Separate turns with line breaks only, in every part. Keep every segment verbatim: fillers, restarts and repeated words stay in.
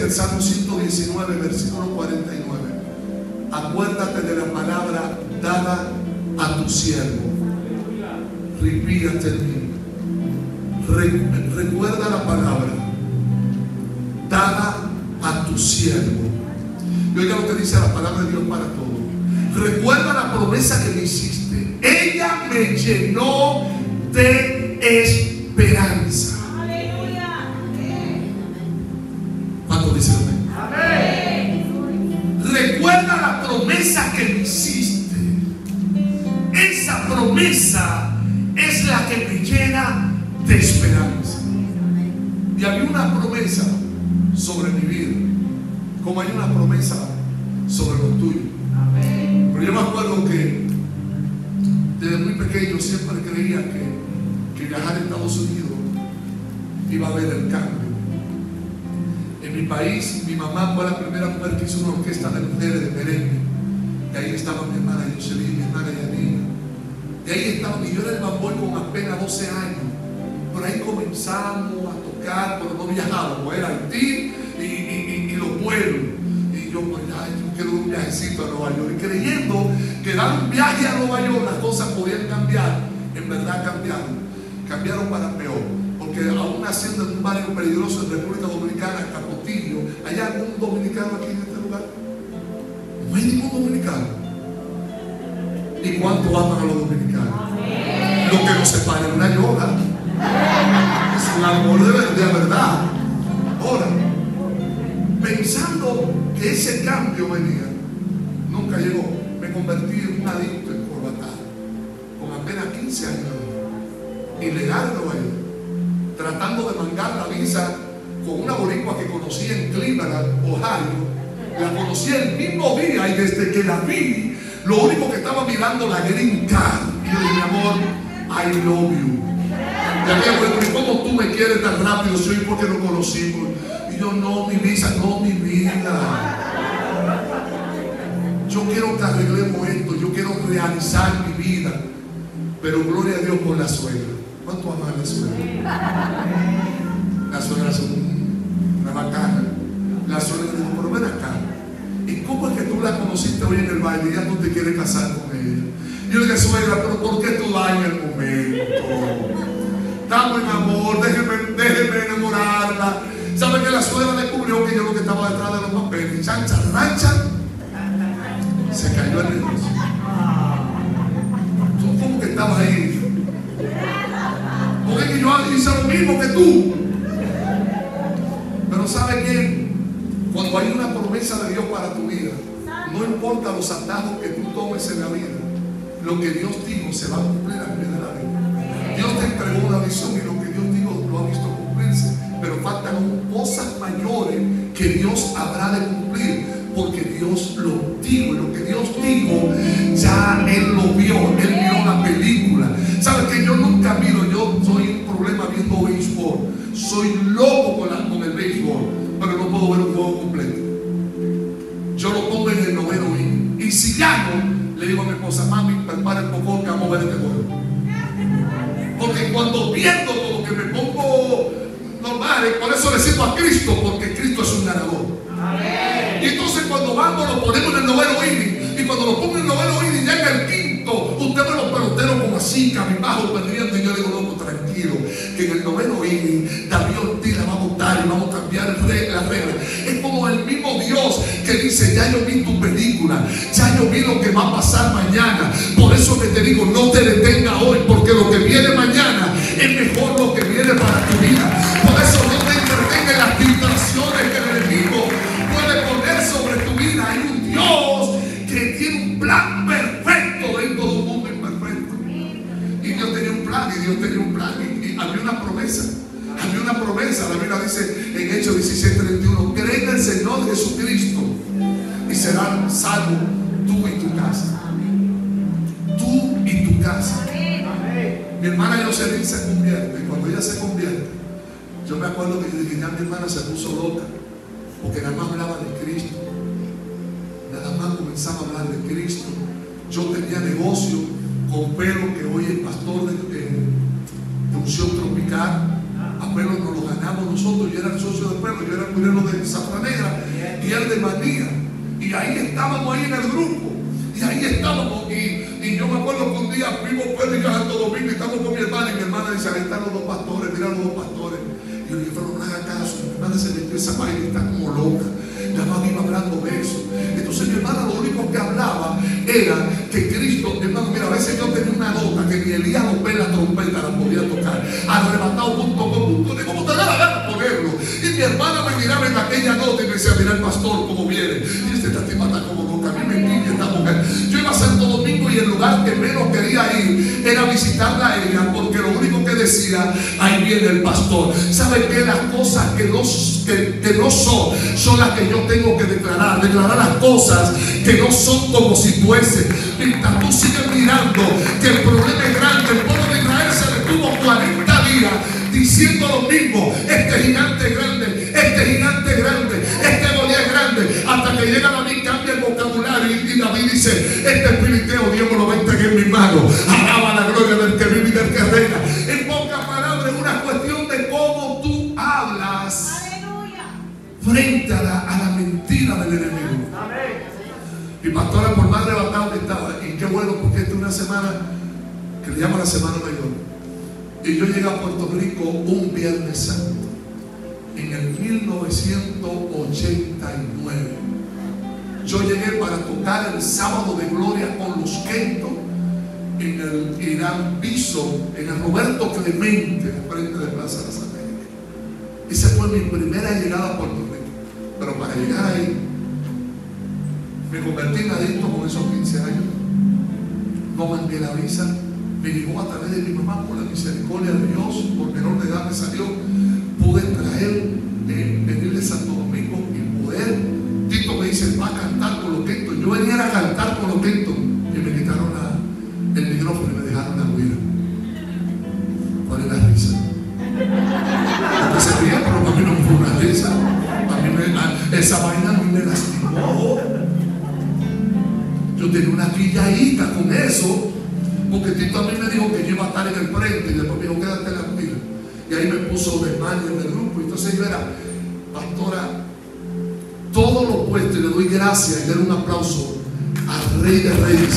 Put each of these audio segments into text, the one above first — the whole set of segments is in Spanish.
en el Salmo ciento diecinueve, versículo cuarenta y nueve: acuérdate de la palabra dada a tu siervo. Repítate en mí. Re, recuerda la palabra dada a tu siervo. Y oiga lo que dice la palabra de Dios para todos. Recuerda la promesa que me hiciste. Ella me llenó de esperanza. ¿Cuánto dice amén? Recuerda la promesa que me hiciste. Esa promesa es la que me llena de esperanza. Y había una promesa sobre mi vida, como hay una promesa sobre lo tuyo. Pero yo me acuerdo que desde muy pequeño siempre creía que, que viajar a Estados Unidos iba a haber el cambio. En mi país, mi mamá fue la primera mujer que hizo una orquesta de mujeres de merengue. Y ahí estaba mi hermana Jocelyn, mi hermana Yanina. Y ahí estaba, y yo era el bamboy con apenas doce años. Por ahí comenzamos a tocar, pero no viajábamos. Era Haití y, y, y, y los pueblos. Y yo, pues, ay, yo quiero un viajecito a Nueva York. Y creyendo que dar un viaje a Nueva York las cosas podían cambiar. En verdad cambiaron. Cambiaron para peor. Porque aún naciendo en un barrio peligroso en República Dominicana, Capotillo, ¿hay algún dominicano aquí en este lugar? No hay ningún dominicano. ¿Y cuánto aman a los dominicanos? Lo que nos separa es una yoga. Es un amor de verdad, verdad. Ahora, pensando que ese cambio venía, nunca llegó. Me convertí en un adicto en corbatar, con apenas quince años, ilegal en Nueva York, tratando de mangar la visa con una boricua que conocí en Cleveland, Ohio. La conocí el mismo día y desde que la vi, lo único que estaba mirando la green card. Y yo dije, mi amor, I love you. Y a mí, bueno, ¿y cómo tú me quieres tan rápido? Si hoy porque nos conocimos. Y yo, no, mi visa, no, mi vida. Yo quiero que arreglemos esto. Yo quiero realizar mi vida. Pero gloria a Dios por la suegra. ¿Cuánto aman a la suegra? La suegra es una bacana. La suegra dijo, pero ven acá. ¿Y cómo es que tú la conociste hoy en el baile y ya tú te quieres casar con ella? Yo le dije, suegra, pero ¿por qué tú dañas el momento? Estamos en amor, déjeme, déjeme enamorarla. ¿Sabe que la suegra descubrió que yo lo que estaba detrás de los papeles? Y chancha, rancha, se cayó el negocio. ¿Tú cómo que estabas ahí? Porque es que yo hice lo mismo que tú. Pero ¿sabe qué? Cuando hay una promesa de Dios para tu vida, no importa los atajos que tú tomes en la vida, lo que Dios dijo se va a cumplir al pie de la vida. Dios te entregó una visión y lo que Dios dijo lo ha visto cumplirse, pero faltan cosas mayores que Dios habrá de cumplir, porque Dios lo dijo, y lo que Dios dijo ya Él lo vio, Él vio la película. ¿Sabes que yo nunca miro? Yo soy un problema viendo béisbol, soy loco con, la, con el béisbol, pero no puedo ver un juego completo. Yo lo pongo en el noveno inning, y si gano, le digo a mi esposa, mami, prepara el popón que vamos a ver este juego. Porque cuando pierdo, como que me pongo normal, y por eso le sirvo a Cristo, porque Cristo es un ganador. Amén. Y entonces cuando vamos, lo ponemos en el noveno inning, y cuando lo pongo en el noveno inning, llega el quinto, usted ve los peloteros como así, cabizbajo, perdiendo, y yo digo, loco, tranquilo, que en el noveno inning, David Ortiz la va a votar y vamos a cambiar la regla. Es como el mismo Dios que dice, ya yo vi tu película, ya yo vi lo que va a pasar mañana. Por eso que te digo, no te detenga hoy, porque lo que viene mañana es mejor lo que viene para tu vida. Por eso no te entretengas en las tentaciones que el enemigo puede poner sobre tu vida. Hay un Dios que tiene un plan perfecto dentro de un mundo imperfecto. Y Dios tenía un plan, y Dios tenía un plan, y, y había una promesa. Había una promesa. La Biblia dice en Hechos diecisiete treinta y uno, cree en el Señor Jesucristo y serán salvos tú y tu casa. Tú y tu casa. Mi hermana Jocelyn se convierte, y cuando ella se convierte, yo me acuerdo que ya mi hermana se puso loca, porque nada más hablaba de Cristo, nada más comenzaba a hablar de Cristo. Yo tenía negocio con Pedro, que hoy es pastor de, de, de unción tropical. A Pedro nos lo ganamos. ganamos nosotros. Yo era el socio del pueblo, yo era el curero de Zafra Negra y él de Manía. Y ahí estábamos ahí en el grupo. Y ahí estábamos. Y, y yo me acuerdo que un día fuimos Pedro y yo a Santo Domingo y estamos con mi hermana. Y mi hermana dice: ahí están los dos pastores, mira los dos pastores. Y yo le dije: pero no haga caso. Mi hermana se metió esa vaina y está como loca. La mamá iba hablando de eso. Entonces mi hermana lo único que hablaba era que Cristo, mi hermano, mira, a veces yo tenía una nota que ni Elías López la trompeta la podía tocar. Arrebatado punto com punto de como te da la gana ponerlo. Y mi hermana me miraba en aquella nota y me decía: mira el pastor cómo viene. Y este tatima está como loca. A mí me entiende esta mujer. Yo iba a Santo Domingo y el lugar que menos quería ir era visitarla a ella, porque lo único que decía: ahí viene el pastor. ¿Sabe qué? Las cosas que no, que, que no son, son las que yo tengo que declarar. Declarar las cosas que no son como si fuesen. Mientras tú sigues mirando que el problema es grande, el pueblo de Israel se detuvo cuarenta días diciendo lo mismo: este gigante es grande, este gigante es grande, este Goliat es grande, hasta que llega David, cambia el vocabulario y David dice: este filisteo Dios me lo va a entregar en mi mano. Alaba la gloria del que vive y del que reina. En pocas palabras, es una cuestión de cómo tú hablas. Aleluya. Frente a la, a la mentira del enemigo. Amén. Mi pastora, por más arrebatado que estaba, y qué bueno, porque esta es una semana que le llaman la Semana Mayor. Y yo llegué a Puerto Rico un Viernes Santo en el mil novecientos ochenta y nueve. Yo llegué para tocar el Sábado de Gloria con los Kentos en el Irán Piso, en el Roberto Clemente, frente de Plaza de las Américas. Esa fue mi primera llegada a Puerto Rico. Pero para llegar ahí, me convertí en adicto con esos quince años. No mandé la visa. Me llegó a través de mi mamá, por la misericordia de Dios, por menor de edad me salió. Pude traer, eh, venir de Santo Domingo y poder. Tito me dice: va a cantar con los Kentos. Yo venía a cantar con los Kentos y me quitaron la, el micrófono y me dejaron la huida. ¿Cuál es la risa? Porque se ría, pero para mí no fue una risa. Para mí me, esa vaina a mí me lastimó. Yo tenía una quilladita con eso. Porque Tito a mí me dijo que yo iba a estar en el frente y después me dijo: quédate en la fila. Y ahí me puso de mano en el grupo. Entonces yo era: pastora, todo lo opuesto, y le doy gracias y le doy un aplauso al Rey de Reyes.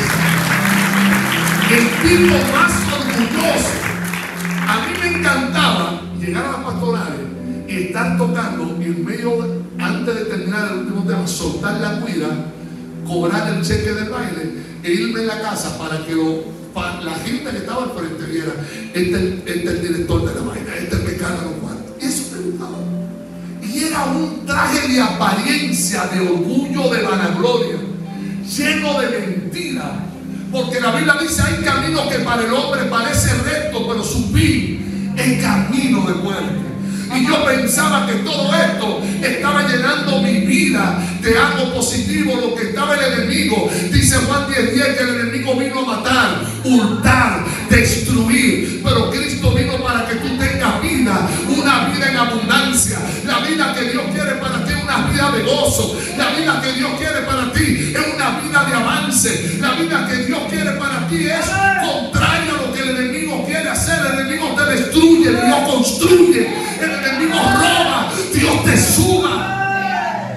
El tipo más orgulloso. A mí me encantaba llegar a las pastorales y estar tocando y en medio, antes de terminar el último tema, soltar la cuida, cobrar el cheque del baile e irme en la casa para que lo, para la gente que estaba al frente viera: este, este es el director de la vaina, este es el que carga los cuartos. Y eso me gustaba. Y era un traje de apariencia, de orgullo, de vanagloria, lleno de mentira. Porque la Biblia dice: hay caminos que para el hombre parece recto, pero su fin es camino de muerte. Y yo pensaba que todo esto estaba llenando mi vida de algo positivo, lo que estaba el enemigo. Dice Juan diez diez que el enemigo vino a matar, hurtar, destruir. Pero Cristo vino para que tú tengas vida, una vida en abundancia. La vida que Dios quiere para ti es una vida de gozo. La vida que Dios quiere para ti es una vida de avance. La vida que Dios quiere para ti es contrario a lo que el enemigo quiere hacer. El enemigo te destruye, Dios construye. El enemigo roba, Dios te suma.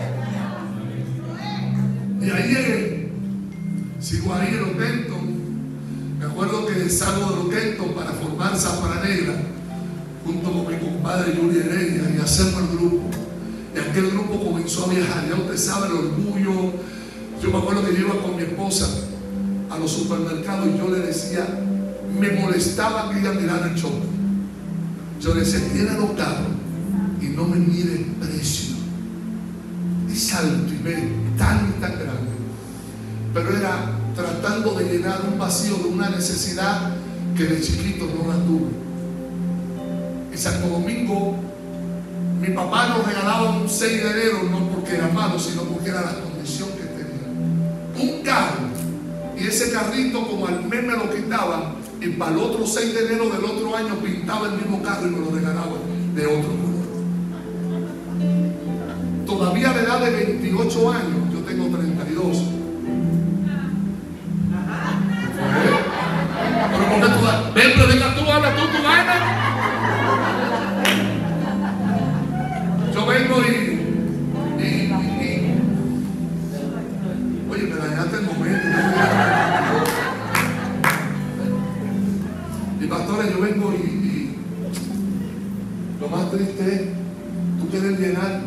Y ahí llegué. Sigo ahí en los Kentos. Me acuerdo que salgo de los Kentos para formar Zafra Negra junto con mi compadre Yuri Heredia y hacemos el grupo. Y aquel grupo comenzó a viajar. Ya usted sabe el orgullo. Yo me acuerdo que yo iba con mi esposa a los supermercados y yo le decía, me molestaba que ella mirara el show. Yo le decía: tiene los carros y no me mire el precio. Es alto y ve tan y tan grande. Pero era tratando de llenar un vacío de una necesidad que de chiquito no la tuve. En Santo Domingo, mi papá nos regalaba un seis de enero, no porque era malo, sino porque era la condición que tenía. Un carro. Y ese carrito, como al mes me lo quitaba, y para el otro seis de enero del otro año pintaba el mismo carro y me lo regalaba de otro color. Todavía a la edad de veintiocho años, yo tengo treinta y dos. ¿Eh? Pero porque tú, ven, predica tú, habla tú, tú ganas.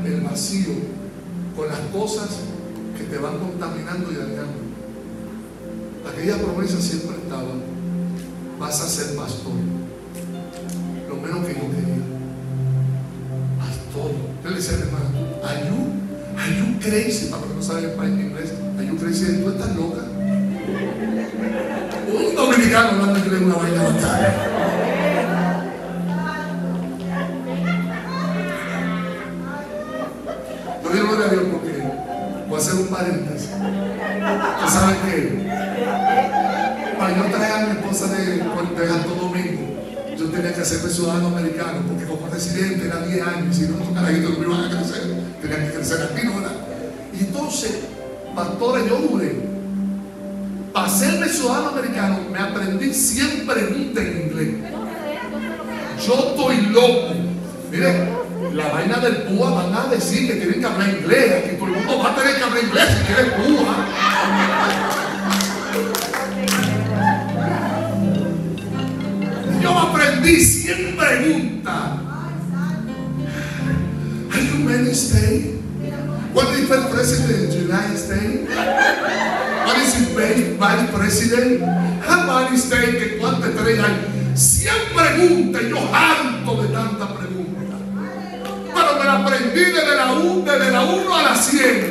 el vacío con las cosas que te van contaminando y dañando. Aquella promesa siempre estaba: vas a ser pastor. Lo menos que yo quería, pastor. Yo le decía a mi hermano, are you, are you crazy? Para los que no saben español inglés, are you crazy? ¿Tú estás loca? Un dominicano hablando inglés, una vaina bacana. Yo digo gloria a Dios porque voy a hacer un paréntesis. ¿Tú sabes qué? Para yo traer a mi esposa de, de Santo Domingo, yo tenía que hacerme ciudadano americano, porque como residente era diez años, y si no, estos carajitos no me iban a crecer, tenían que crecer aquí, ¿no? ¿Verdad? Y entonces, pastores, yo duré. Para hacerme ciudadano americano, me aprendí cien preguntas en inglés. Yo estoy loco. Mire, la vaina del púa van a decir que tienen que hablar inglés, que todo el mundo va a tener que hablar inglés si quiere púa. Yo aprendí cien preguntas. Are you many states? What is the president of the United States? What is the vice president? How many states? ¿Que cuántas estrellas hay? cien preguntas. Yo harto de tantas preguntas. Pero me la aprendí desde la uno desde la uno a la cien.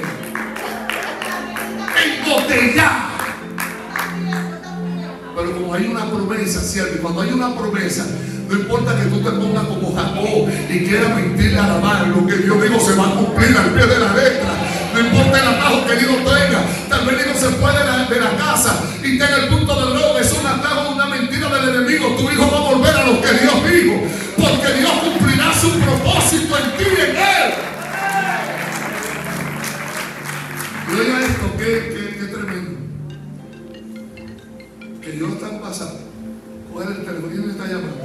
Embotellada. Pero como hay una promesa, ¿cierto? Y cuando hay una promesa, no importa que tú te pongas como Jacob y quieras mentirle a la mano, lo que Dios dijo se va a cumplir al pie de la letra. No importa el atajo que Dios tenga. Tal vez Dios se fue de la, de la casa y tenga el punto de droga. Es un atajo, una mentira del enemigo. Tu hijo va a volver a lo que Dios dijo, porque Dios cumplirá su propósito en ti y en él. Y oiga esto, qué, qué, qué tremendo. Que Dios está pasando. Coger el teléfono y le está llamando.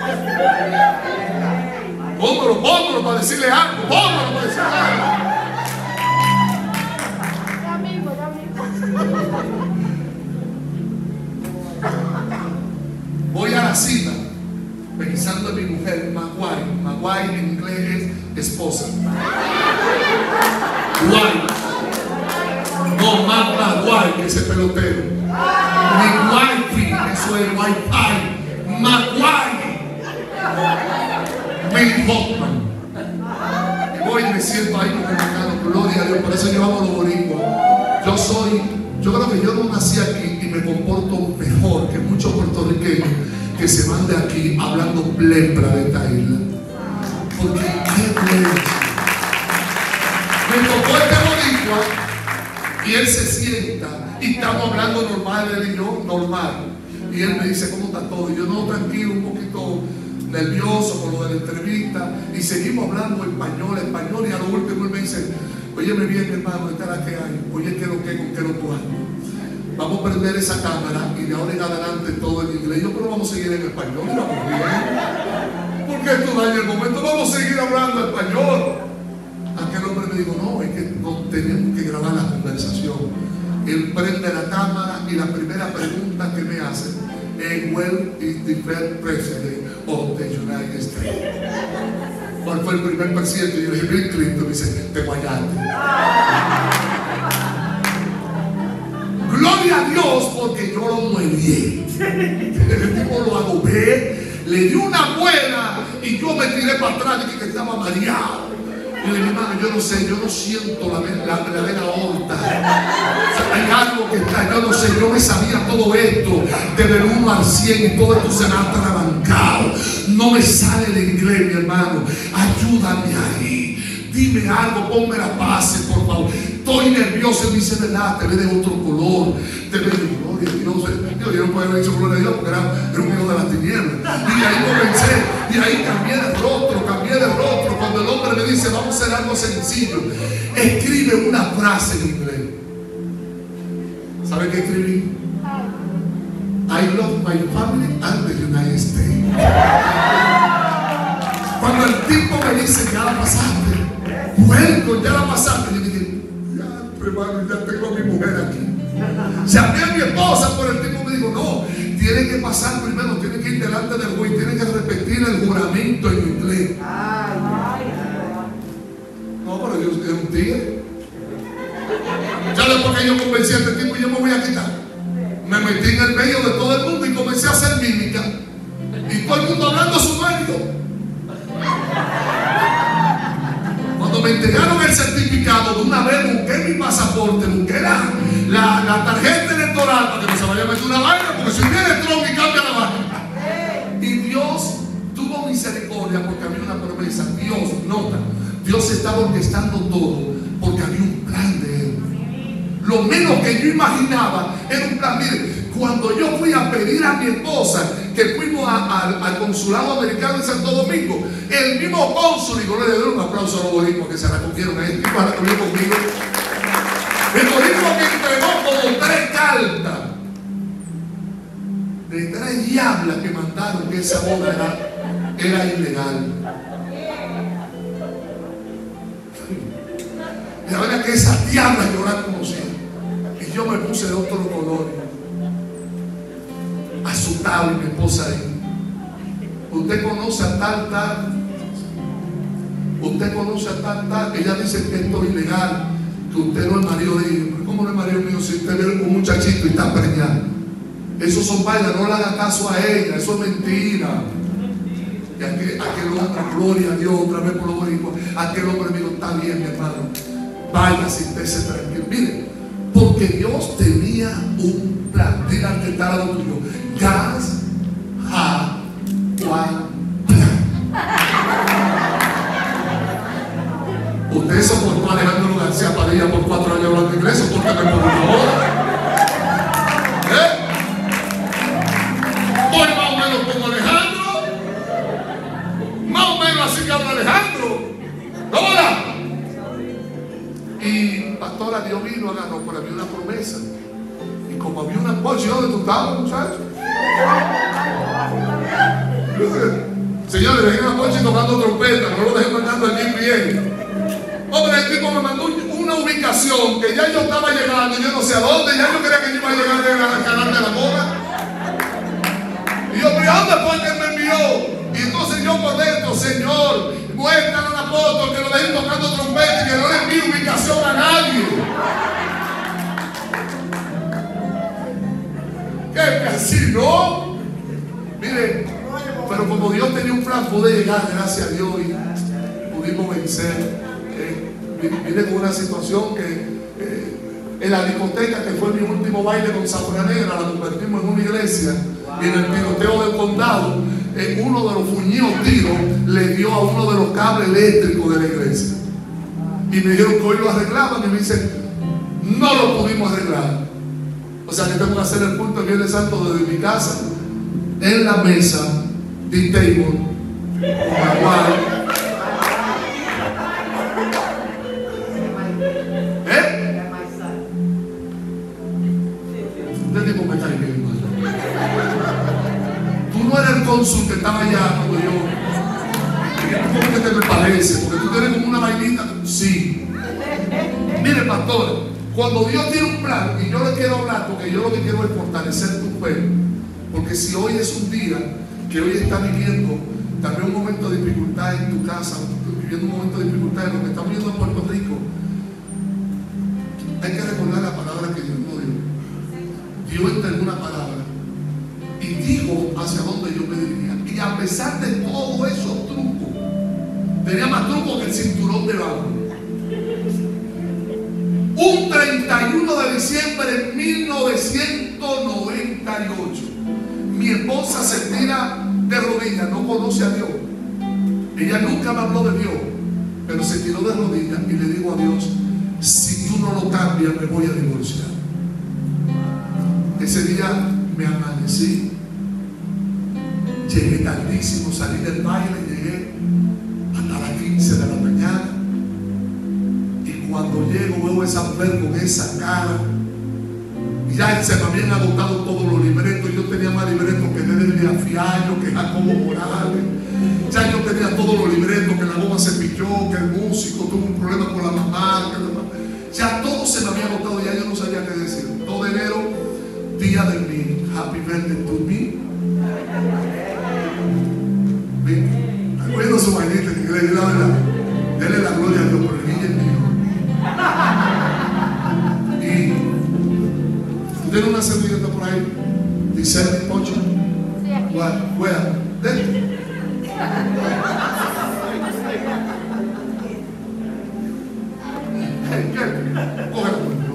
Póngalo, póngalo para decirle algo. Póngalo para decirle algo.
Ya mismo, ya mismo.
Voy a la cita pensando en mi mujer, Maguay. Maguay en inglés es esposa. Guay. No más Maguay que ese pelotero. Mi wifi, eso es wifi. Maguay. Mil Hoffman. Y voy y me siento ahí con el hermano, gloria a Dios. Por eso yo amo los boricuas. Yo soy, yo creo que yo no nací aquí y me comporto mejor que muchos puertorriqueños que se van de aquí hablando plepra de esta isla. Porque qué bueno. Me tocó este boricua y él se sienta y estamos hablando normal, él y yo, normal. Y él me dice, ¿cómo está todo? Y yo, no, tranquilo, un poquito nervioso con lo de la entrevista. Y seguimos hablando español, español. Y a lo último él me dice, óyeme bien, hermano, esta es la que hay. Oye, ¿qué lo que, con qué lo tú haces? Vamos a prender esa cámara y de ahora en adelante todo en inglés. Yo, pero vamos a seguir en español. Y vamos bien. ¿Por qué tú dañas el momento? Vamos a seguir hablando español. Aquel hombre me dijo, no, es que no tenemos que grabar la conversación. Él prende la cámara y la primera pregunta que me hace es, "When is the first president of the United States?" ¿Cuál fue el primer presidente? Y yo dije, Bill Clinton. Me dice, te guayaste. Gloria a Dios, porque yo lo mueví. El tipo lo adobé, le di una buena y yo me tiré para atrás y que estaba mareado. Y le dije, hermano, yo no sé, yo no siento la, la, la vena aorta. O sea, hay algo que está, yo no sé, yo me sabía todo esto desde el uno al cien y todo esto se me ha atrabancado. No me sale el inglés, mi hermano. Ayúdame ahí. Dime algo, ponme la base, por favor. Estoy nervioso. Y me dice, ¿verdad? Te ve de otro color. Te ve de gloria a Dios. Yo, yo no puedo haber dicho gloria a Dios porque era, era un hijo de las tinieblas. Y ahí comencé. Y ahí cambié de rostro, cambié de rostro. Cuando el hombre me dice, vamos a hacer algo sencillo, escribe una frase en inglés. ¿Sabe qué escribí? I love my family and the United States. Cuando el tipo me dice, ya la pasaste, bueno, ya la pasaste, yo dije, ya, hermano, ya tengo a mi mujer aquí. Llamé a mi esposa, pero el tipo me dijo, no, tiene que pasar primero, tiene que ir delante del juez, tiene que repetir el juramento en inglés. No, yo era un tigre. Ya después que yo convencí a este tipo, yo me voy a quitar. Me metí en el medio de todo el mundo y comencé a hacer mímica. Y todo el mundo hablando a su medio. Cuando me entregaron el certificado, de una vez busqué mi pasaporte, busqué la, la, la tarjeta electoral para que no se vaya a meter una vaina, porque si viene Trump y cambia la vaina. Y Dios tuvo misericordia porque había una promesa. Dios, nota, Dios estaba orquestando todo porque había un plan de Él. Lo menos que yo imaginaba era un plan. Mire, cuando yo fui a pedir a mi esposa, que fuimos a, a, al consulado americano en Santo Domingo, el mismo cónsul, y yo le doy un aplauso a los boricuas que se la cogieron a este tipo, la cogieron conmigo. El boricua que entregó como tres cartas de tres diablas que mandaron que esa boda era, era ilegal. Y la verdad que esas diablas yo las conocía. Y yo me puse de otro color. Asustado y mi esposa ahí. Usted conoce a tal, tal. Usted conoce a tal, tal. Ella dice que esto es ilegal, que usted no es marido de ella. Pero ¿cómo no es marido mío si usted ve un muchachito y está preñado? Eso son vainas, no le haga caso a ella, eso es mentira. Y aquel, aquel hombre, gloria a Dios, otra vez por los boricuas, aquel hombre mío, está bien, mi hermano. Vaya, si usted se tranquilo. Mire, porque Dios tenía un plan. Dile al que está al lado tuyo, gas, ja, plan. Usted soportó a Alejandro García Padilla por cuatro años hablando inglés, soportame por una hora. ¿Eh? Voy más o menos como Alejandro. Más o menos así que habla Alejandro. ¡Hola! Y pastora, Dios vino, agarró, pero había una promesa. Y como había una porción, ¿dónde tú estabas, muchachos? Señores, dejé una porción tocando trompeta, no lo dejé mandando al G P S. Hombre, el tipo me mandó una ubicación que ya yo estaba llegando, yo no sé a dónde, ya yo creía que yo iba a llegar al canal de la bola. Y yo, ¿pero dónde fue que él me envió? Y entonces yo por dentro, Señor, muéstrale al apóstol que lo dejen tocando trompeta y que no le envíe ubicación a nadie. ¿Qué? Así no. Mire, pero como Dios tenía un plan, pude llegar, gracias a Dios, y pudimos vencer. Eh, vine con una situación que eh, en la discoteca, que fue mi último baile con Zafra Negra, la convertimos en una iglesia. Y en el tiroteo del condado, eh, uno de los fuñidos tiros le dio a uno de los cables eléctricos de la iglesia. Y me dijeron que hoy lo arreglaban, y me dicen, no lo pudimos arreglar. O sea que tengo que hacer el culto el Viernes Santo desde mi casa, en la mesa, de table, con la cual, ¿eh? Usted tipo me está bien, tú no eres el cónsul que estaba allá cuando yo. ¿Cómo que te me parece? Porque tú tienes como una vainita. Sí. Mire, pastor, cuando Dios tiene un plan, y yo le quiero hablar, porque yo lo que quiero es fortalecer tu fe. Porque si hoy es un día que hoy está viviendo también un momento de dificultad en tu casa, viviendo un momento de dificultad en lo que estamos viviendo en Puerto Rico, hay que recordar la palabra que Dios nos dio. Dios entregó una palabra y dijo hacia dónde yo me dirigía. Y a pesar de todos esos trucos, tenía más trucos que el cinturón de barro. Un treinta y uno de diciembre de mil novecientos noventa y ocho, mi esposa se tira de rodillas, no conoce a Dios. Ella nunca me habló de Dios, pero se tiró de rodillas y le digo a Dios, si tú no lo cambias, me voy a divorciar. Ese día me amanecí, llegué tardísimo, salí del baile, llegué hasta las quince de la mañana. Y cuando llego veo a esa mujer con esa cara. Ya se me habían agotado todos los libretos. Yo tenía más libretos que Nedry Fiallo, que Jacobo Morales. Ya yo tenía todos los libretos, que la goma se pichó, que el músico tuvo un problema con la mamá, que la... ya todo se me había agotado, ya yo no sabía qué decir. Todo enero, día de mí, happy birthday to me. Recuerdo su vainita en inglés, la verdad. Dele la gloria a Dios por el niño mío. una servilleta por ahí? Dice mi pocho.
Sí, aquí.
Fuera. Dentro. Cógelo conmigo.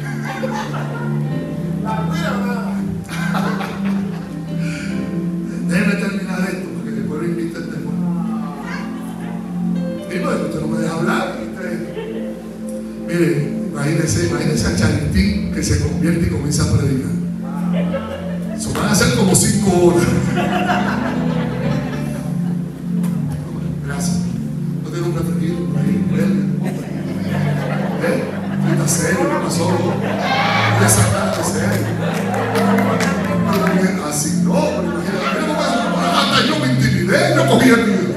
Déjeme terminar esto porque después lo inviten después. Y bueno, usted no me deja hablar. Usted... Mire, imagínense, imagínense a Charitín que se convierte y comienza a predicar. Eso van a ser como cinco horas. Gracias. No tiene un preferido por ahí. ¿Eh? ¿Está serio? ¿Qué pasó? Voy a sacar de serio. Así no, pero imagínate. Mira cómo pasó. Hasta yo me intimidé, yo cogí el miedo.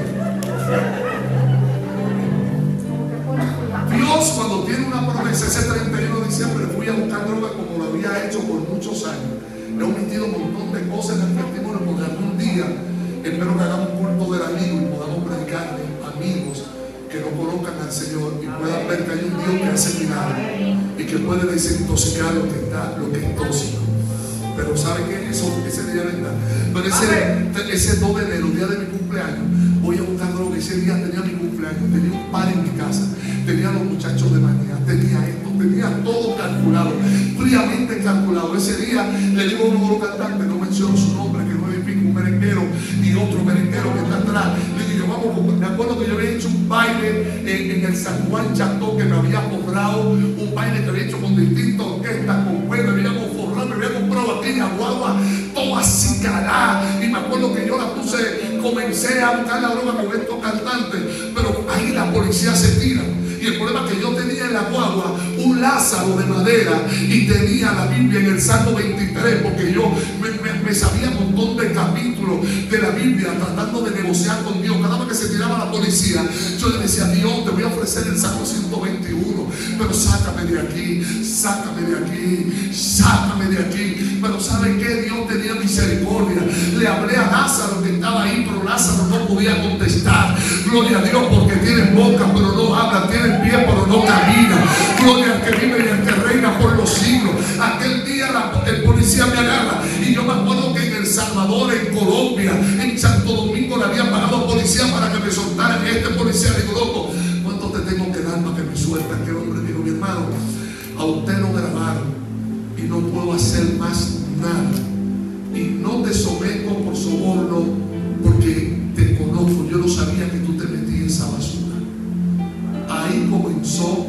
Dios, cuando tiene una promesa, ese treinta y uno de diciembre fui a buscar droga como lo había hecho por muchos años. Le he omitido un montón de cosas en el testimonio porque algún día espero que hagamos un culto del amigo y podamos predicarle amigos que no conozcan al Señor y puedan ver que hay un Dios que hace milagros y que puede desintoxicar lo que está, lo que es tóxico. Pero ¿sabe qué? Eso, ese día vendrá. Pero ese, ese dos de enero, día de mi cumpleaños, voy a buscar droga. Ese día tenía mi cumpleaños, tenía un par en mi casa, tenía a los muchachos de mañana, tenía esto, tenía todo calculado, fríamente calculado. Ese día le digo a uno de los cantantes, no menciono su nombre, que no edifico, un merenguero y otro merenguero que está atrás. Le digo, vamos, me acuerdo que yo había hecho un baile en, en el San Juan Cható, que me había forrado, un baile que había hecho con distintas orquestas, con jueves, me había forrado, me había comprado aquella guagua, toda así calada. Y me acuerdo que yo la puse, comencé a buscar la droga con estos cantantes, pero ahí la policía se tira. Y el problema es que yo tenía en la guagua un Lázaro de madera y tenía la Biblia en el Salmo veintitrés, porque yo me, me, me sabía un montón de capítulos de la Biblia tratando de negociar con Dios. Cada vez que se tiraba la policía, yo le decía, Dios, te voy a ofrecer el Salmo ciento veintiuno, pero sácame de aquí, sácame de aquí, sácame de aquí. Pero ¿sabe qué? Dios tenía misericordia. Le hablé a Lázaro que estaba ahí, pero Lázaro no podía contestar. Gloria a Dios, porque tienen boca pero no habla, tienen pie pero no camina. Gloria al que vive y al que reina por los siglos. Aquel día la, el policía me agarra y yo me acuerdo que en El Salvador, en Colombia, en Santo Domingo le habían pagado policía para que me soltaran. Y este policía le digo, loco, ¿cuánto te tengo que dar para que me sueltas? Que el hombre dijo, mi hermano, a usted lo grabaron y no puedo hacer más nada, y no te someto por soborno porque te conozco, yo no sabía que tú te metías en esa basura. Ahí comenzó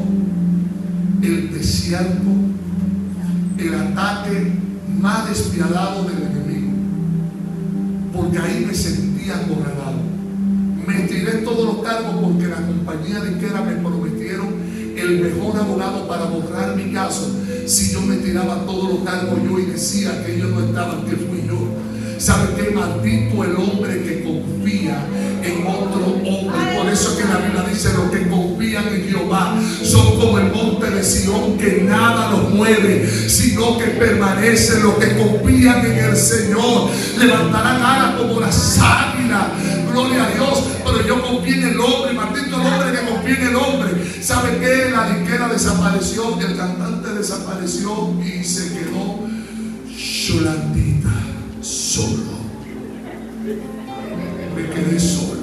el desierto, el ataque más despiadado del enemigo, porque ahí me sentía acorralado. Me tiré todos los cargos porque la compañía disquera me prometieron el mejor abogado para borrar mi caso si yo me tiraba todos los cargos yo y decía que ellos no estaban, que fui yo. ¿Sabe qué? Maldito el hombre que confía en otro hombre. Por eso que la Biblia dice, los que confían en Jehová son como el monte de Sión, que nada los mueve, sino que permanecen. Los que confían en el Señor levantarán alas como las águilas. Gloria a Dios. Pero yo confío en el hombre. Maldito el hombre que confía en el hombre. ¿Sabe qué? La disquera desapareció, el cantante desapareció y se quedó Yolandita solo. Me quedé solo.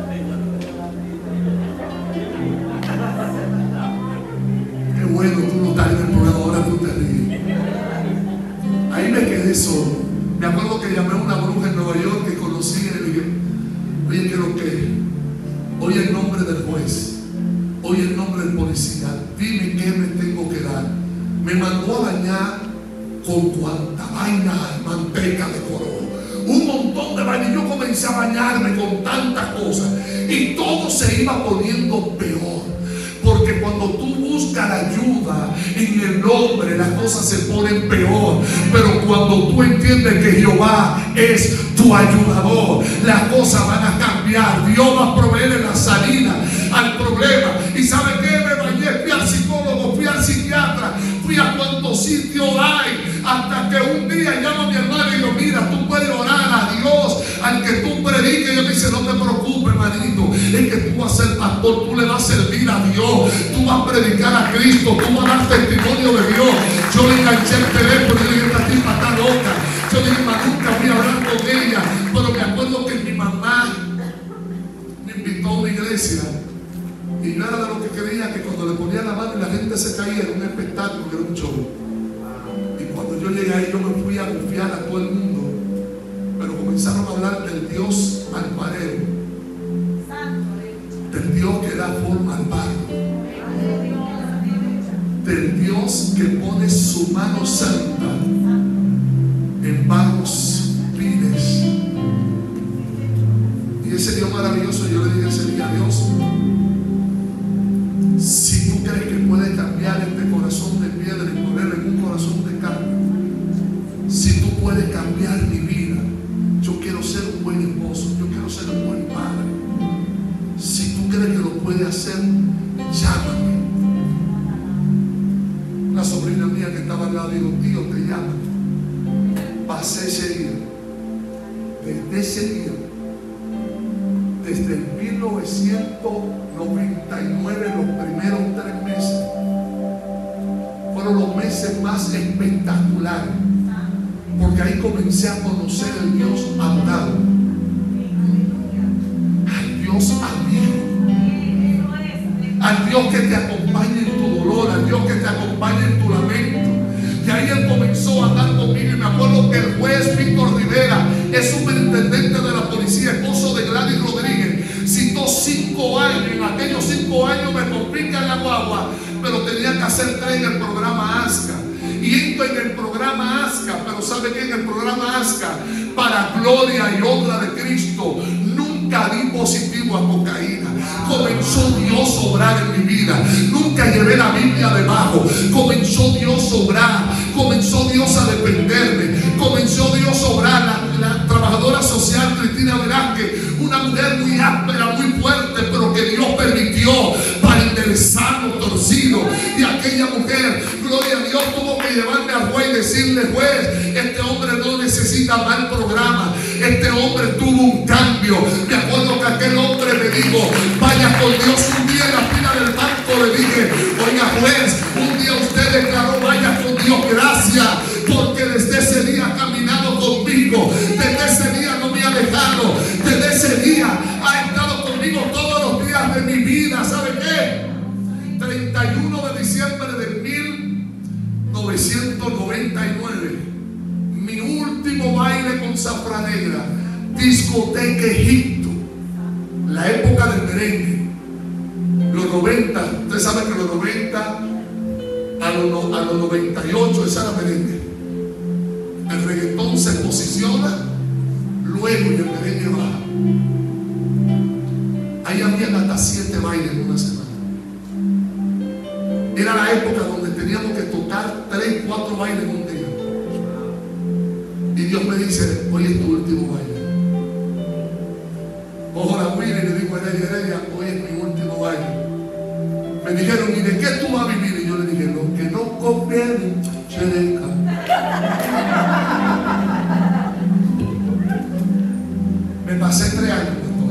Qué bueno, tú no estás en el programa, ahora tú te ríes. Ahí me quedé solo. Me acuerdo que llamé a una bruja en Nueva York que conocí y le dije, oye, quiero que oye el nombre del juez, oye el nombre del policía, dime qué me tengo que dar. Me mandó a bañar con cuanta vaina, manteca de coro, un montón de vaina. Y yo comencé a bañarme con tantas cosas y todo se iba poniendo peor. Porque cuando tú buscas la ayuda en el hombre, las cosas se ponen peor. Pero cuando tú entiendes que Jehová es tu ayudador, las cosas van a cambiar. Dios va a proveer la salida al problema. ¿Y sabe qué? Me bañé, fui al psicólogo, fui al psiquiatra, fui a cuantos sitios hay, hasta que un día llama a mi hermano y digo, mira, tú puedes orar a Dios al que tú prediques. Y yo me dice, no te preocupes, manito, es que tú vas a ser pastor, tú le vas a servir a Dios, tú vas a predicar a Cristo, tú vas a dar testimonio de Dios. Yo le enganché el teléfono y le dije, esta tipa creía que cuando le ponía la mano y la gente se caía era un espectáculo, que era un show. Y cuando yo llegué ahí, yo me fui a confiar a todo el mundo. Pero comenzaron a hablar del Dios alfarero, del Dios que da forma al barro, del Dios que pone su mano santa en barros viles. Y ese Dios maravilloso, yo le dije ese día: Dios, si tú crees que puedes cambiar este corazón de piedra y ponerle en un corazón de carne, si tú puedes cambiar mi vida, yo quiero ser un buen esposo, yo quiero ser un buen padre. Si tú crees que lo puedes hacer, llámame. Una sobrina mía que estaba al lado dijo: tío, te llama. Pasé ese día. Desde ese día, desde el mil novecientos noventa y nueve, los primeros tres meses fueron los meses más espectaculares, porque ahí comencé a conocer al Dios amado, al Dios amigo, al Dios que te acompaña en tu dolor, al Dios que te acompaña en tu lamento. Y ahí él comenzó a andar conmigo. Y me acuerdo que el juez Víctor Rivera, es superintendente de la policía, esposo de Gladys Rodríguez, citó cinco años. En aquellos cinco años me complica la guagua, pero tenía que hacer tres en el programa ASCA. Y entro en el programa ASCA, pero ¿sabe qué? En el programa ASCA, para gloria y honra de Cristo, nunca di positivo a cocaína. Comenzó Dios a obrar en mi vida. Nunca llevé la Biblia debajo. Comenzó Dios a obrar. Comenzó Dios a defenderme. Comenzó Dios a obrar. La, la trabajadora social Cristina Velázquez, una mujer muy áspera, muy fuerte, pero que Dios permitió para enderezar los torcidos. Y aquella mujer, gloria a Dios, tuvo que llevarme al juez y decirle: juez, este hombre no necesita mal programa. Este hombre tuvo un cambio. Me acuerdo que aquel hombre me dijo: vaya con Dios. Un día en la fila del banco le dije: oiga juez, un día usted declaró vaya con Dios, gracias, porque desde ese día ha caminado conmigo, desde ese día no me ha dejado, desde ese día ha estado conmigo todos los días de mi vida. ¿Sabe qué? treinta y uno de diciembre de mil novecientos noventa y nueve, mi último baile con Zafra Negra, discoteca Egipto, la época del merengue. Los noventa, ustedes saben que los noventa a los, a los noventa y ocho esa era merengue. El reggaetón se posiciona, luego y el merengue baja. Ahí habían hasta siete bailes en una semana. Era la época donde teníamos que tocar tres, cuatro bailes en un día. Y Dios me dice: hoy es tu último baile. Ojo la Willy y le digo a Heredia: Heredia, hoy es mi último baile. Me dijeron: ¿y de qué tú vas a vivir? Y yo le dije: lo que no conviene, chereca. Me pasé tres años, pastor.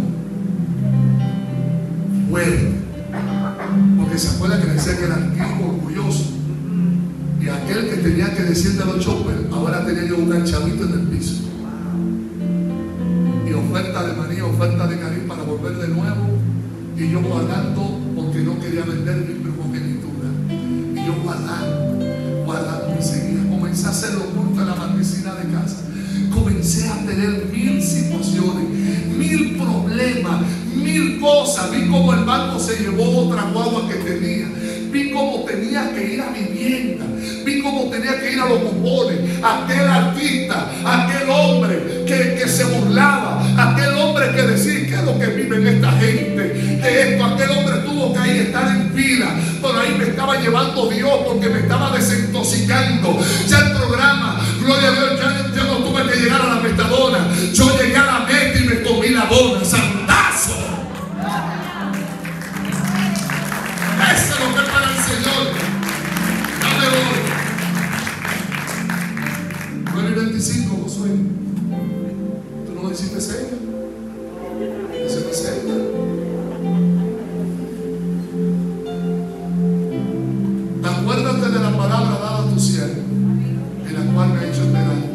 Bueno, porque se acuerda que le decía que era antiguo, orgulloso. Y aquel que tenía que decirte a los choppers, ahora tenía que buscar chavito en el piso. Y oferta de maní, oferta de cariño para volver de nuevo. Y yo guardando, porque no quería vender mi primogenitura. Y yo guardando, guardando enseguida. Comencé a hacer los cultos en la marquesina de casa. Comencé a tener mil situaciones, mil problemas, mil cosas. Vi cómo el banco se llevó otra guagua que tenía. Vi cómo tenía que ir a vivienda. Vi cómo tenía que ir a los cupones. Aquel artista, aquel hombre que, que se burlaba, aquel hombre que decía: ¿qué es lo que viven esta gente de esto? Aquel hombre tuvo que ahí estar en fila. Por ahí me estaba llevando Dios, porque me estaba desintoxicando. Ya el programa, gloria a Dios, ya, ya no tuve que llegar a la metadona. Yo llegué a la meta y me comí la dona. ¡Santazo! Eso es lo que es para el Señor. Dame hoy. nueve y veinticinco, Josué. ¿Tú no me hiciste seña? ¿Hiciste seña? Acuérdate de la palabra dada a tu siervo, en la cual me ha hecho esperar.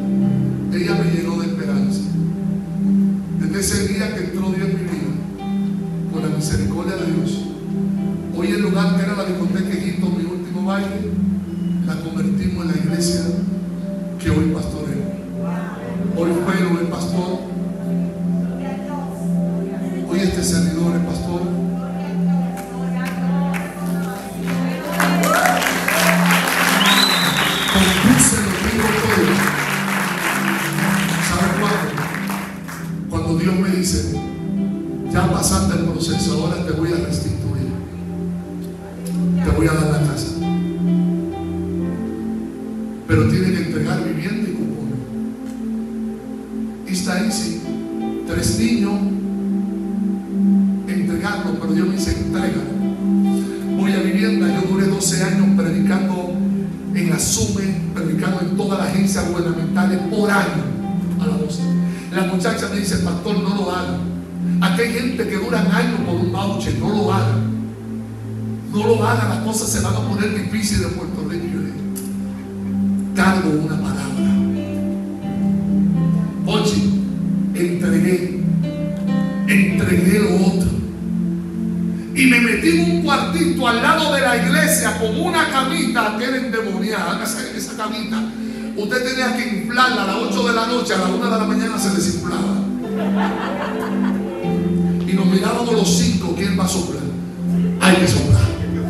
voy a dar la casa. Pero tiene que entregar vivienda y cupones. Y está ahí, sí, tres niños, entregarlo, pero Dios me dice, entrega. Voy a vivienda. Yo duré doce años predicando en Asume, predicando en todas las agencias gubernamentales por año a la voz. La muchacha me dice, pastor, no lo haga. Aquí hay gente que duran años por un voucher, no lo haga. No lo haga, las cosas se van a poner difíciles en Puerto Rico. Yo le digo, cargo una palabra. Oye, entregué, entregué lo otro. Y me metí en un cuartito al lado de la iglesia con una camita que era endemoniada. Esa, esa camita, usted tenía que inflarla a las ocho de la noche, a las una de la mañana se desinflaba. Y nos mirábamos los cinco, ¿quién va a soplar? Hay que soplar.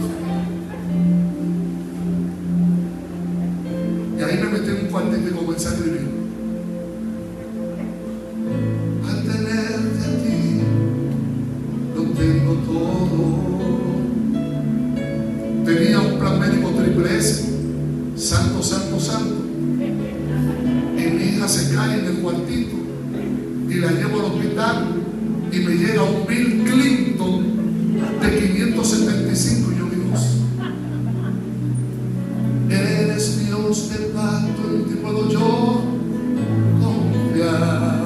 Y ahí me metí en un cuartito y comencé a escribir. Al tenerte a ti, lo tengo todo. Tenía un plan médico triple S, santo, santo, santo. Y mi hija se cae en el cuartito y la llevo al hospital y me llega un Bill Clinton de quinientos setenta y cinco. Y yo, Dios, eres Dios del pacto, en ti puedo yo confiar.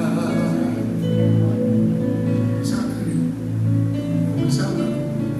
Comencé a escribir, comencé a hablar.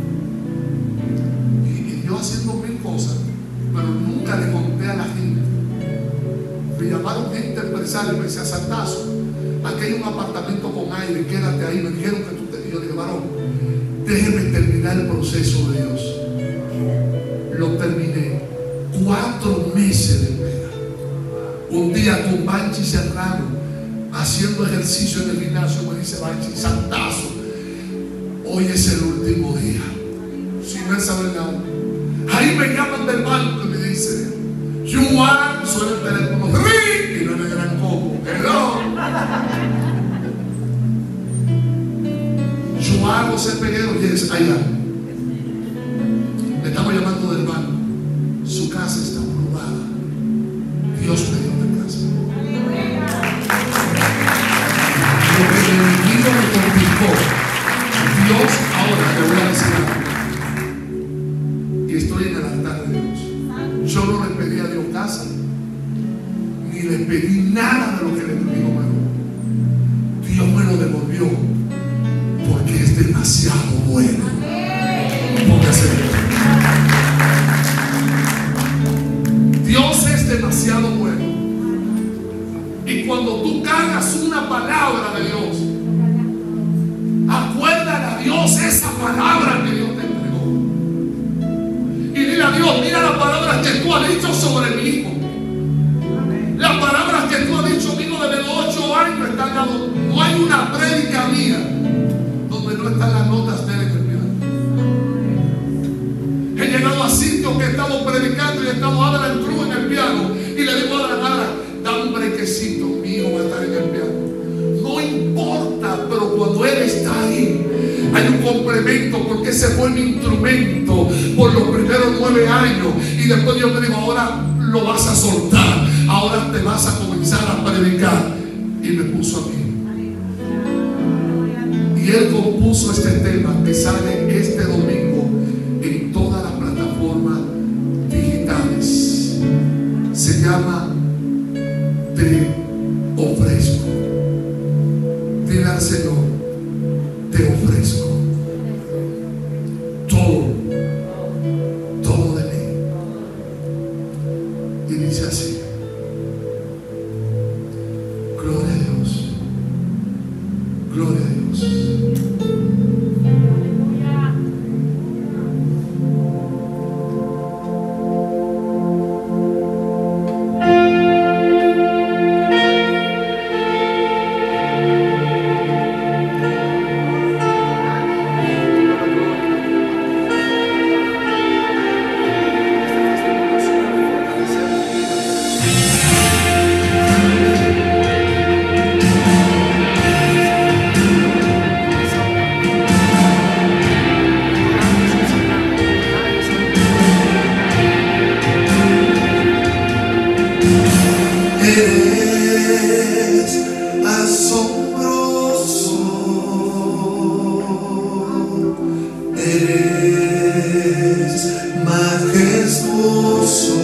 Y, y yo haciendo mil cosas, pero nunca le conté a la gente. Me llamaron gente empresaria y me decía, Santazo, aquí hay un apartamento con aire, quédate ahí. Me dijeron que tú te... Yo dije, varón, déjeme terminar el proceso de Dios. Lo terminé. Cuatro meses de espera. Un día con Banchi Serrano, haciendo ejercicio en el gimnasio, me dice Banchi, Santazo, hoy es el último día. Sin él saber nada. Ahí me llaman del banco y me dice, Juan, suena el teléfono, ¡ring! Y no es de Gran Coco. Hello. Juan José Peguero, y es allá. Le estamos llamando del banco. Su casa está aprobada. Dios me dio la casa. Lo que el enemigo me complicó, Dios, ahora te voy a decir algo. Y estoy en el altar de Dios. Yo no le pedí a Dios casa, ni le pedí nada de lo que el enemigo me dio. Dios me lo devolvió porque es demasiado bueno. Póngase bien. Dios es demasiado bueno. Y cuando tú cargas una palabra de Dios, acuérdale a Dios esa palabra que Dios te entregó. Y dile a Dios, mira las palabras que tú has dicho sobre mi hijo. Las palabras que tú has dicho, mi hijo, desde los ocho años están dando. No hay una prédica mía donde no están las notas de él en el piano. He llegado a sitios que estamos predicando y estamos Adra en cruz en el piano. Y le digo a Adra, Adra, da un brequecito, mi hijo va a estar en el piano. No importa, pero cuando él está ahí, hay un complemento, porque ese fue mi instrumento por los primeros nueve años. Y después Dios me dijo, ahora lo vas a soltar, ahora te vas a comenzar a predicar. Y me puso a mí. Y él compuso este tema que sale este domingo en todas las plataformas digitales. Se llama Te ofrezco. Dile al Señor, te ofrezco todo, todo de mí. Y dice así: gloria a Dios, gloria a Dios. Eres asombroso, eres majestuoso,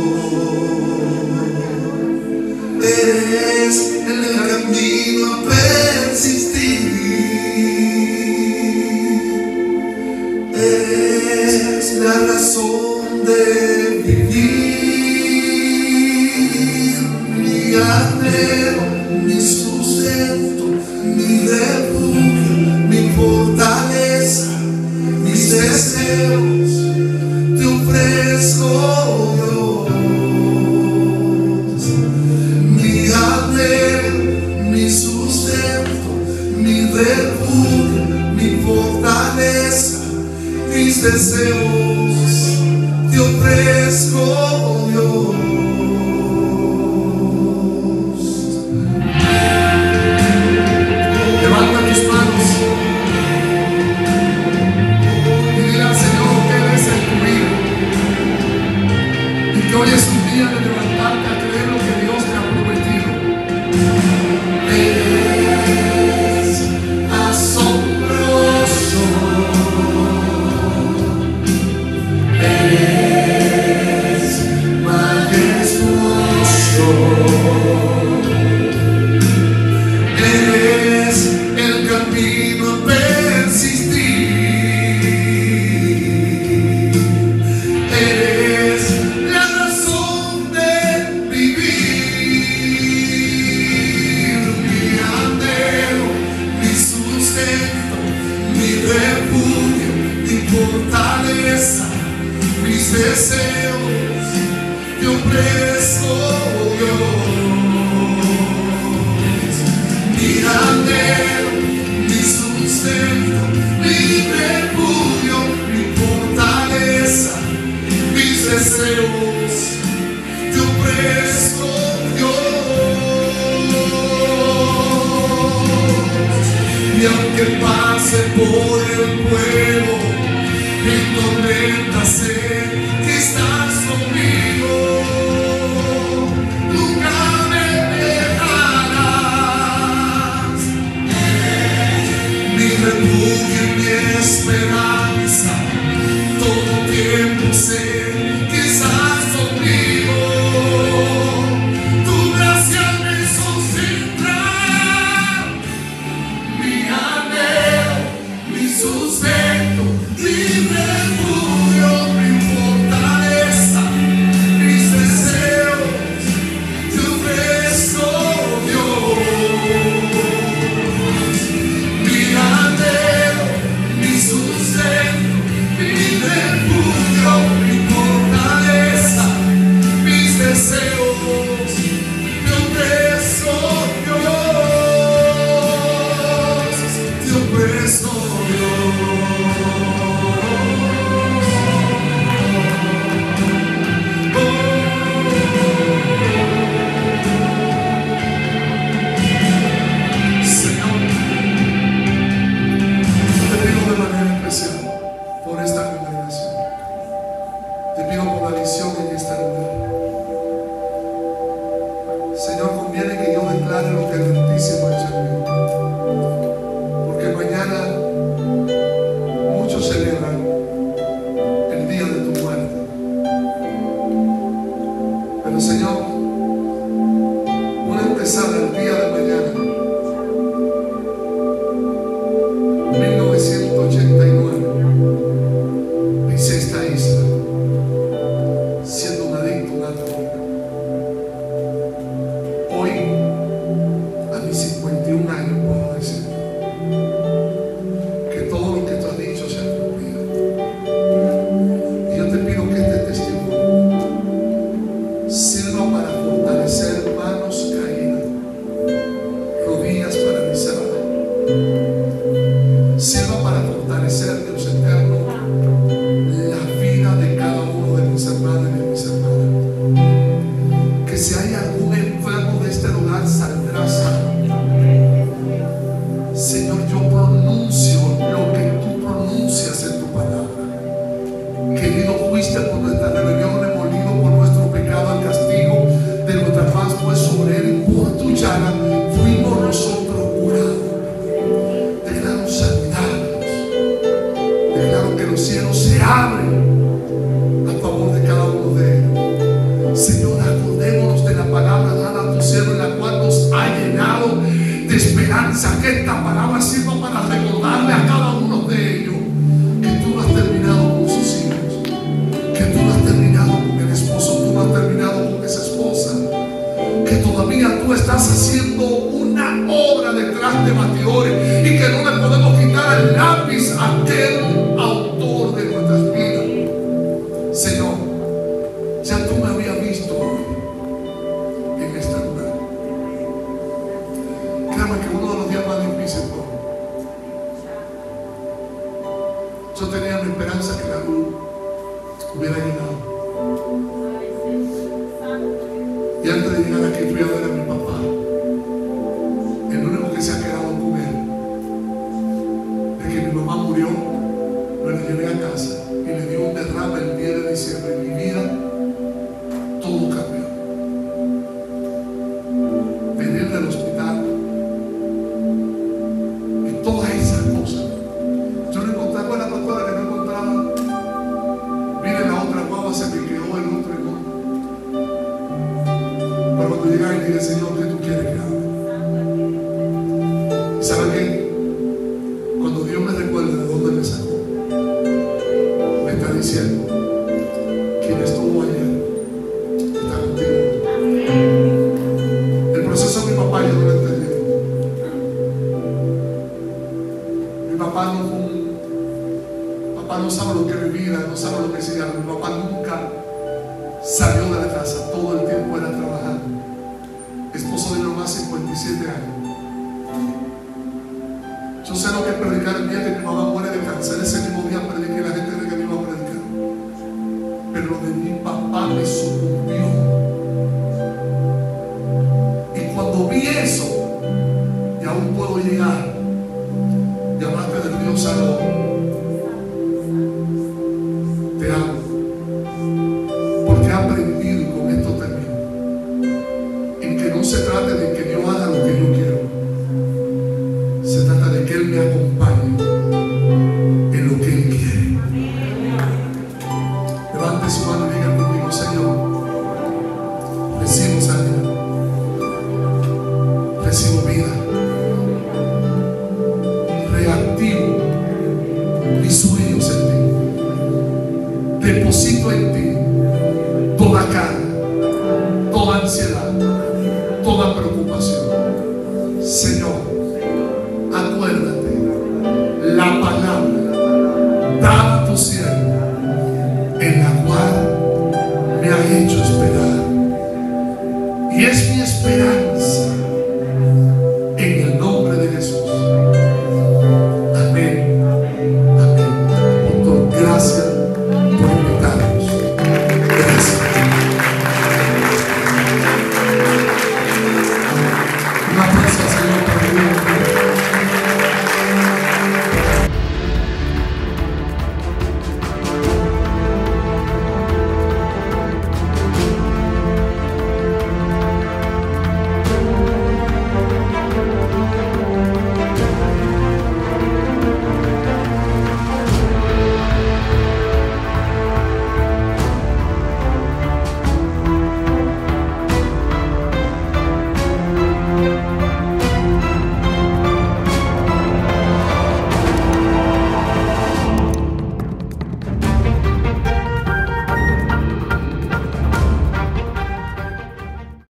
eres en el camino a persistir, eres la razón de vivir, mi anhelo, mi sustento, mi refugio, mi fortaleza, mis deseos, te ofrezco, Dios, mi anhelo, mi sustento, mi refugio, mi fortaleza, mis deseos, te ofrezco, Dios. Levanta tus manos y dile al Señor que Él es en tu vida y que hoy es un día de levantarte a creer lo que Dios te ha prometido. Eres asombroso, eres majestuoso, eres el camino a persistir, eres la razón de vivir, mi anhelo, mi sustento, mi refugio, mi fortaleza, mis deseos, te ofrezco, Dios, mi anhelo, mi sustento, mi refugio, mi fortaleza, mis deseos, te ofrezco, Dios. Y aunque pase por el fuego, en tormenta sé que estás conmigo, nunca me dejarás. Mi refugio y mi esperanza, todo tiempo sé que estás conmigo. Tu gracia me sostendrá, mi anhelo, mi sustento, mi refugio, mi fortaleza, mis deseos, te ofrezco, Dios, mi anhelo, mi sustento, mi refugio, mi fortaleza, mis deseos, te ofrezco, Dios, te ofrezco, Señor, te pido de manera especial por esta congregación. Te pido por la visión en este lugar. Señor, conviene que yo declare lo que el Altísimo ha hecho en mí. Porque mañana muchos celebran el día de tu muerte. Pero Señor, una antesala el día de mañana, mil novecientos ochenta y nueve, dice esta isla, siendo un adicto a una droga. Hoy, a mis cincuenta y un años, puedo decir que todo lo que tú has dicho se ha cumplido. Y yo te pido que este testimonio sirva para de batidores y que no le podemos quitar al lápiz a aquel autor de nuestras vidas. Señor, ya tú me habías visto en este lugar. Créame que uno de los días más difíciles, yo tenía mi esperanza que la luz hubiera llegado. Y antes de llegar aquí fui a ver a mi papá, el único que se ha quedado con él. De que mi mamá murió, me lo llevé a casa y le dio un derrame el diez de diciembre. En mi vida todo cambió. Venir del hospital y todas esas cosas. Yo no encontraba con la pastora que no encontraba. Vine la otra guagua, se me quedó el otro. Pero cuando llegaba y dije, Señor, ¿qué tú quieres que haga? ¿Y sabe qué? Cuando Dios me recuerda de dónde me sacó, me está diciendo, quien estuvo ayer está contigo. El proceso de mi papá yo no lo entendí. Mi papá no fue un, papá no sabe lo que es vida, no sabe lo que es ir. Mi papá nunca salió de la casa, todo el tiempo era trabajar. Esposo de mi mamá, cincuenta y siete años. Yo sé lo que es predicar el día que mi mamá muere de cáncer. Ese mismo día prediqué y la gente cree que me iba a predicar. Pero lo de mi papá me sucumbió. Y cuando vi eso, y aún puedo llegar, llamarte del Dios Salón. Te amo. Porque he aprendido, y con esto termino, en que no se trate de que Dios haga lo que yo quiero. Se trata de que Él me acompañe en lo que Él quiere. Levante su mano y diga conmigo, Señor, recibo sanidad, recibo vida, reactivo mis sueños en ti, deposito en ti toda carga, toda ansiedad, toda preocupación. Señor, acuérdate la palabra dada a tu siervo, en la cual me ha hecho